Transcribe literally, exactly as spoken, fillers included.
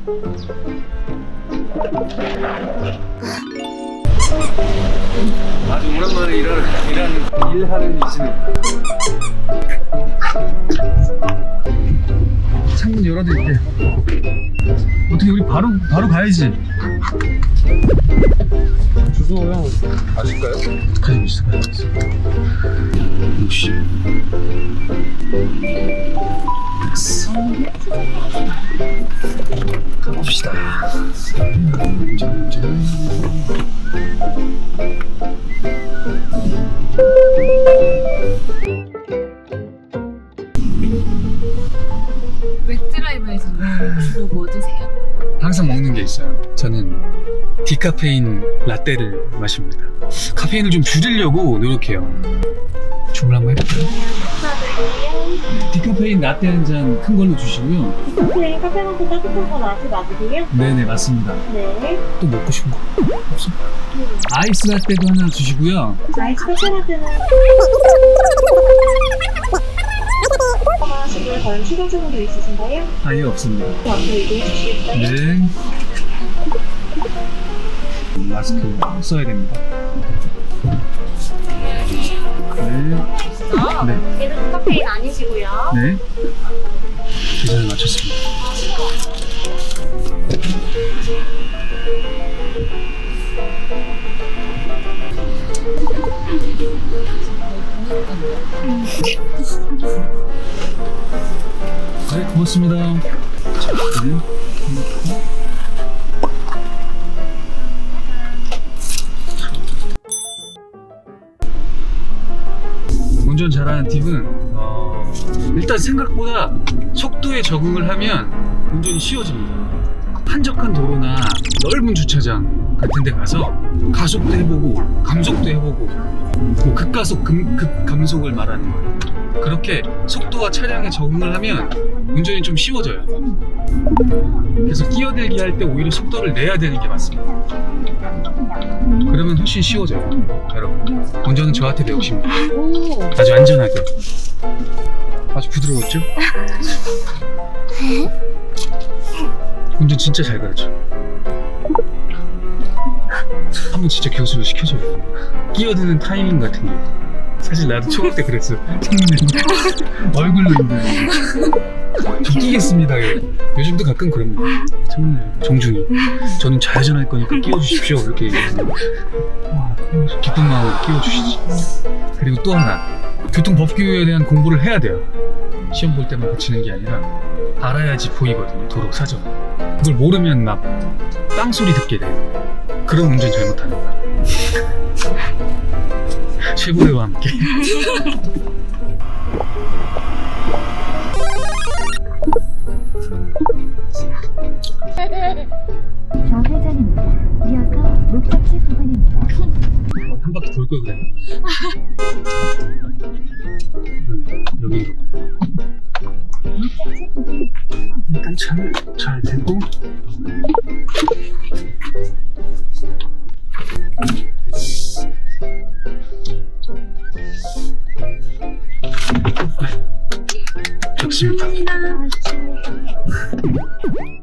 아주 오랜만에 일하는, 일하는, 일하는 이지는 창문 열어드릴게. 어떻게 우리 바로, 바로 가야지. 주소 형 아실까요? 가지고 있어, 가지고 있어. 역시. 가봅시다. 맥드라이브에서는 주로 뭐 드세요? 항상 먹는 게 있어요. 저는 디카페인 라떼를 마십니다. 카페인을 좀 줄이려고 노력해요. 주문 한번 해볼까요? 디카페인 라떼 한 잔 큰 걸로 주시고요. 디카페인 카페라떼 따뜻한 거 아직 맞으세요? 네네, 맞습니다. 네. 또 먹고 싶은 거 없어? 아이스 라떼도 하나 주시고요. 아이스 카페라떼는 지금 다른 추가 주문도 있으신가요? 아예 없습니다. 앞으로 이동해 주시겠어요? 네. 마스크 써야 됩니다. 네. 네. 얘는 카페인 아니시고요. 네. 계산을 마쳤습니다. 네, 고맙습니다. 자, 네. 운전 잘하는 팁은 어, 일단 생각보다 속도에 적응을 하면 운전이 쉬워집니다. 한적한 도로나 넓은 주차장 같은 데 가서 가속도 해보고 감속도 해보고 뭐 극가속, 금, 극감속을 말하는 거예요. 그렇게 속도와 차량에 적응을 하면 운전이 좀 쉬워져요. 그래서 끼어들기 할 때 오히려 속도를 내야 되는 게 맞습니다. 그러면 훨씬 쉬워져요. 여러분, 운전은 저한테 배우십니다. 아주 안전하게. 아주 부드러웠죠? 운전 진짜 잘 가르쳐. 한번 진짜 교습을 시켜줘요. 끼어드는 타이밍 같은 게. 사실 나도 초급 때 그랬어. 얼굴로 힘들어. 저 끼겠습니다. 요즘도 가끔 그럽니다. 정말 정중히 저는 좌회전할 거니까 끼워주십시오 이렇게 얘기해서 기쁜 마음으로 끼워주시지. 그리고 또 하나, 교통법규에 대한 공부를 해야 돼요. 시험 볼 때만 고치는 게 아니라 알아야지 보이거든요. 도로 사전. 그걸 모르면 막 땅소리 듣게 돼요. 그럼 운전 잘못하는 거야. 최고대와 함께. 좌회전입니다. 이어서 목적지 부근입니다. 한 바퀴 돌 걸 그랬나? 여기인가 봐요. 일단 잘, 잘 되고 네, 좋습니다. 감사합니다.